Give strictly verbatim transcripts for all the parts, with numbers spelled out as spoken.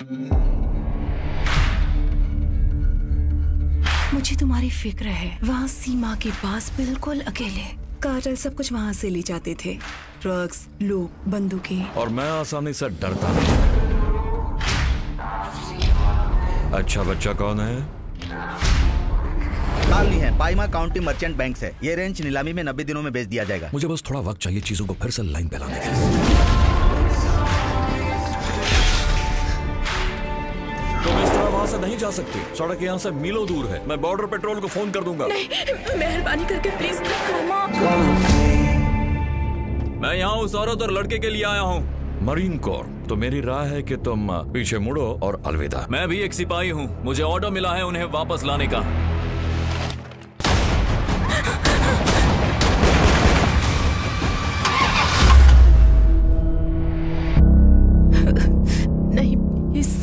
मुझे तुम्हारी फिक्र है। वहाँ सीमा के पास बिल्कुल अकेले कार्टेल सब कुछ वहाँ से ले जाते थे, ड्रग्स, लोग, बंदूकें। और मैं आसानी से डरता नहीं। अच्छा बच्चा कौन है? कालनी है, पाइमा काउंटी मर्चेंट बैंक से। ये रेंज नीलामी में नब्बे दिनों में बेच दिया जाएगा। मुझे बस थोड़ा वक्त चाहिए चीजों को फिर से लाइन पे लाने के लिए। तुम इस तरह वहां से नहीं जा सकती। सड़क यहाँ से मीलों दूर है। मैं बॉर्डर पेट्रोल को फोन कर दूंगा। नहीं, मेहरबानी करके प्लीज। मैं यहाँ उस औरत और लड़के के लिए आया हूँ, मरीन कोर। तो मेरी राय है कि तुम पीछे मुड़ो और अलविदा। मैं भी एक सिपाही हूँ, मुझे ऑर्डर मिला है उन्हें वापस लाने का। नहीं, इस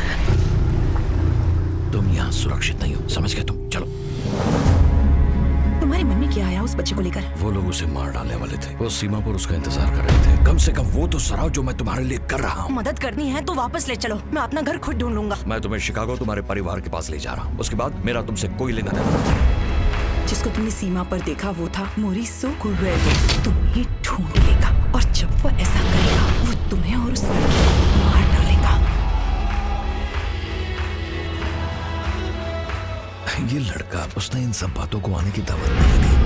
तुम यहाँ सुरक्षित नहीं हो, समझ गए तुम? चलो। तुम्हारे मन में क्या आया उस बच्चे को लेकर? वो लोग उसे मार डालने वाले थे। वो सीमा पर उसका इंतजार कर रहे थे। कम से कम वो तो सराव जो मैं तुम्हारे लिए कर रहा हूँ। मदद करनी है तो वापस ले चलो, मैं अपना घर खुद ढूंढ लूंगा। मैं तुम्हें शिकागो तुम्हारे परिवार के पास ले जा रहा हूँ। उसके बाद मेरा तुमसे कोई लेना देना। जिसको तुमने सीमा पर देखा वो था मोरिसो कुरेलो। तुम्हें ढूंढ लेगा और जब वो ऐसा करेगा वो तुम्हें और उस लड़की को मार डालेगा। ये लड़का, उसने इन सब बातों को आने की दावत नहीं दी।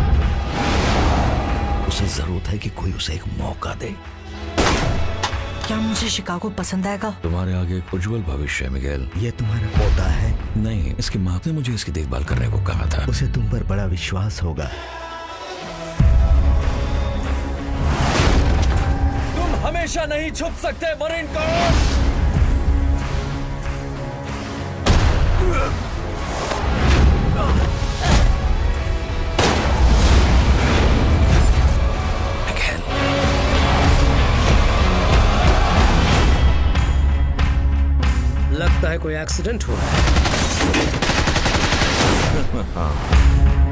उसे जरूरत है कि कोई उसे एक मौका दे। क्या मुझे शिकागो पसंद आएगा? तुम्हारे आगे एक उज्जवल भविष्य है मिगेल। ये तुम्हारा पोता है? नहीं, इसकी माँ ने मुझे इसकी देखभाल करने को कहा था। उसे तुम पर बड़ा विश्वास होगा। तुम हमेशा नहीं छुप सकते मरीन कोर। लगता है कोई एक्सीडेंट हुआ है। हाँ।